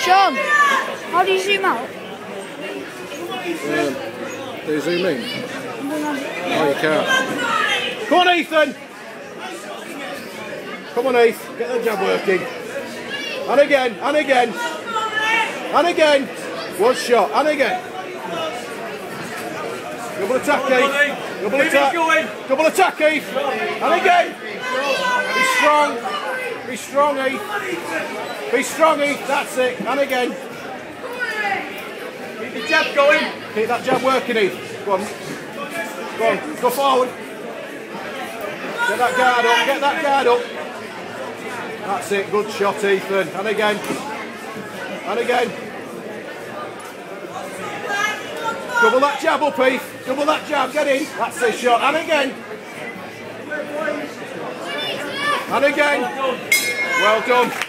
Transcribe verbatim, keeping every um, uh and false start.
Sean, how do you zoom out? Um, do you zoom in? Oh, you can't. Come on, Ethan! Come on, Heath. Get that jab working. And again, and again. And again. One shot, and again. Double attack, Heath. Double attack. Double attack, Heath. And again. Be strong. Be strong, Heath. Be strong, Heath. That's it. And again. Keep the jab going. Keep that jab working, Heath. Go on. Go on. Go forward. Get that guard up. Get that guard up. That's it. Good shot, Ethan. And again. And again. Double that jab up, Heath. Double that jab. Get in. That's the shot. And again. And again. Well done.